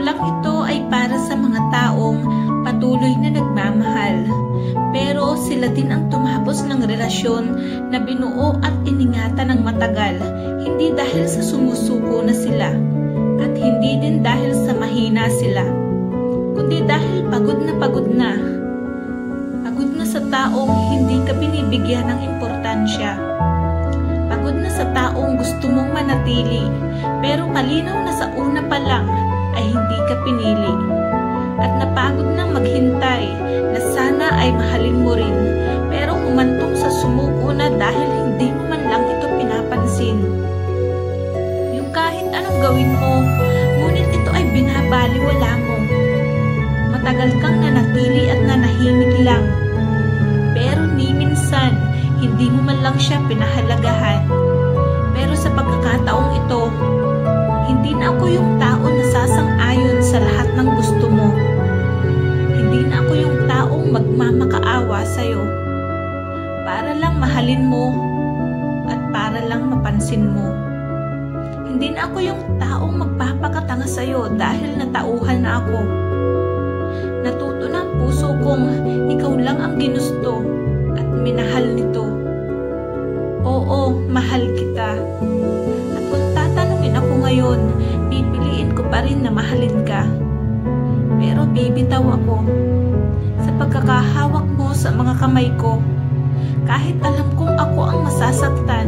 lang ito ay para sa mga taong patuloy na nagmamahal. Pero sila din ang tumapos ng relasyon na binuo at iningatan ng matagal, hindi dahil sa sumusuko na sila, at hindi din dahil sa mahina sila, kundi dahil pagod na pagod na. Pagod na sa taong hindi ka binibigyan ng importansya. Pagod na sa taong gusto mong manatili, pero malinaw na sa una pa lang ay hindi ka pinili. At napagod nang maghintay na sana ay mahalin mo rin, pero humantong sa sumuko na dahil hindi mo man lang ito pinapansin. Yung kahit anong gawin mo, ngunit ito ay binabaliwala mo. Matagal kang nanatili at nanahimik lang, pero ni minsan hindi mo man lang siya pinahalagahan. Pero sa pagkakataong ito, hindi na ako yung tao na sasang-ayon sa lahat ng gusto mo. Hindi na ako yung taong magmamakaawa sa'yo para lang mahalin mo at para lang mapansin mo. Hindi na ako yung taong magpapakatanga sa'yo dahil natauhan na ako. Natuto na ang puso kong ikaw lang ang ginusto at minahal nito. Oo, mahal kita. At kung tatanungin ako ngayon, pipiliin ko pa rin na mahalin ka. Pero bibitaw ako sa pagkakahawak mo sa mga kamay ko, kahit alam kong ako ang masasaktan.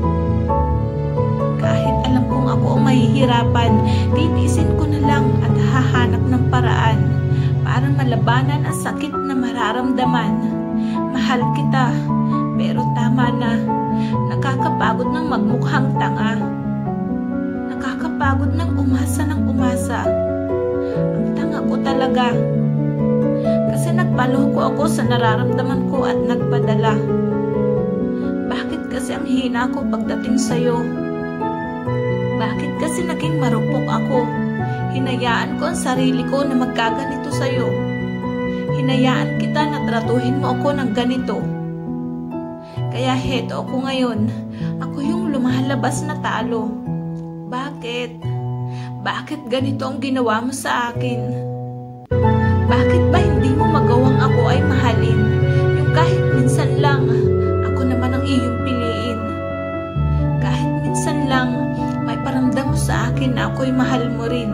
Kahit alam kong ako ang mahihirapan, titiisin ko na lang at hahanap ng paraan para malabanan ang sakit na mararamdaman. Mahal kita, pero tama na. Nakakapagod ng magmukhang tanga. Nakakapagod ng umasa ng umasa. Ang tanga ko talaga. Kasi nagpaloko ako sa nararamdaman ko at nagpadala. Bakit kasi ang hina ko pagdating sa'yo? Bakit kasi naging marupok ako? Hinayaan ko ang sarili ko na magkaganito sa'yo. Hinayaan kita na tratuhin mo ako ng ganito. Kaya heto ako ngayon. Ako yung lumalabas na talo. Bakit? Bakit ganito ang ginawa mo sa akin? Bakit ba hindi mo magawang ako ay mahalin? Yung kahit minsan lang, ako naman ang iyong piliin. Kahit minsan lang, may paramdam mo sa akin na ako'y mahal mo rin.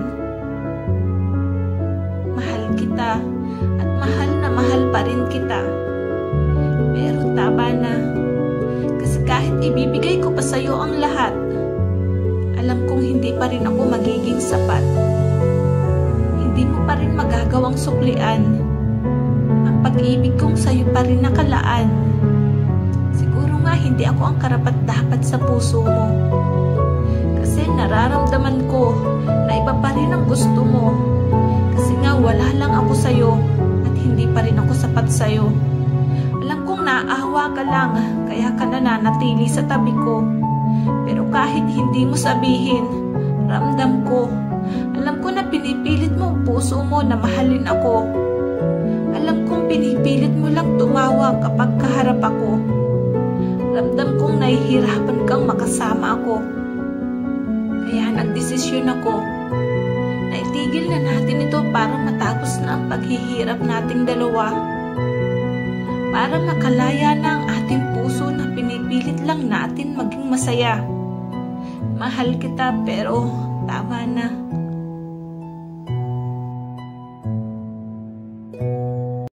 Mahal kita at mahal pa rin kita. Pero tama na. Kasi kahit ibibigay ko pa sa'yo ang lahat, alam kong hindi pa rin ako magiging sapat. Hindi mo pa rin magagawang suklian ang pag-ibig kong sa'yo pa rin nakalaan. Siguro nga hindi ako ang karapat-dapat sa puso mo. Kasi nararamdaman ko na iba pa rin ang gusto mo. Kasi nga wala lang ako sa'yo at hindi pa rin ako sapat sa'yo. Alam kong naawa ka lang, kaya ka nananatili sa tabi ko. Pero kahit hindi mo sabihin, ramdam ko. Alam ko na pinipilit mo ang puso mo na mahalin ako. Alam kong pinipilit mo lang tumawa kapag kaharap ako. Ramdam kong nahihirapan kang makasama ako. Kaya nagdesisyon ako na itigil na natin ito para matapos na ang paghihirap nating dalawa. Para makalaya na ang ating puso na pinipilit lang natin maging masaya. Mahal kita pero tama na.